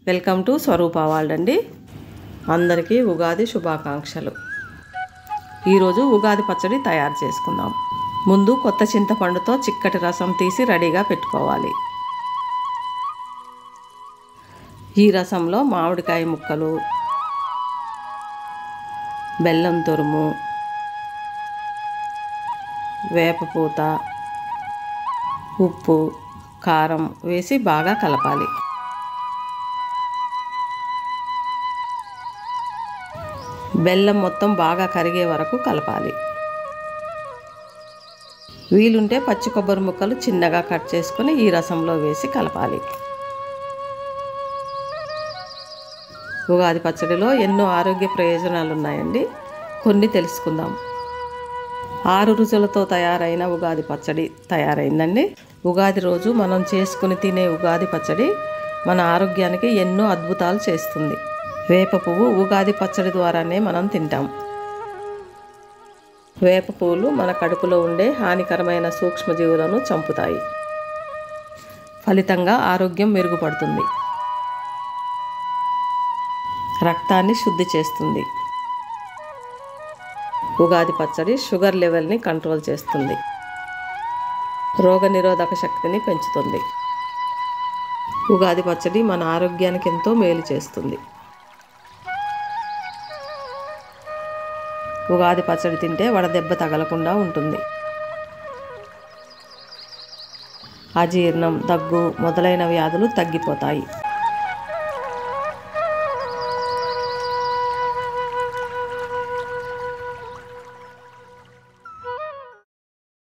Welcome to Swaroopa world అండి. అందరికీ ఉగాది శుభాకాంక్షలు. ఈరోజు ఉగాది పచ్చడి తయారు చేసుకుందాం. ముందు కొత్త చింతపండుతో చిక్కటి రసం తీసి రెడీగా పెట్టుకోవాలి. ఈ రసంలో మామిడికాయ ముక్కలు, బెల్లం తురుము, వేపపూత, ఉప్పు, కారం వేసి బాగా కలపాలి. బెల్లం మొత్తం బాగా కరిగే వరకు కలపాలి. వీలుంటే పచ్చి కొబ్బరి ముక్కలు చిన్నగా కట్ చేసుకొని ఈ రసంలో వేసి కలపాలి. ఉగాది పచ్చడిలో ఎన్నో ఆరోగ్య ప్రయోజనాలు ఉన్నాయండి. కొన్ని తెలుసుకుందాం. 6 రుచులతో తయారైన ఉగాది పచ్చడి తయారైందండి. ఉగాది రోజు మనం చేసుకుని తినే ఉగాది పచ్చడి మన ఆరోగ్యానికి ఎన్నో అద్భుతాలు చేస్తుంది. వేప పువ్వు ఉగాది పచ్చడి ద్వారానే మనం తింటాం. వేప పువ్వులు మన కడుపులో ఉండే హానికరమైన సూక్ష్మజీవులను చంపుతాయి. ఫలితంగా ఆరోగ్యం మెరుగుపడుతుంది. రక్తాన్ని శుద్ధి చేస్తుంది. ఉగాది పచ్చడి షుగర్ లెవెల్ని కంట్రోల్ చేస్తుంది. రోగనిరోధక శక్తిని పెంచుతుంది. ఉగాది పచ్చడి మన ఆరోగ్యానికి ఎంతో మేలు చేస్తుంది. ఉగాది పచ్చడి తింటే వడదెబ్బ తగలకుండా ఉంటుంది. అజీర్ణం, దగ్గు మొదలైన వ్యాధులు తగ్గిపోతాయి.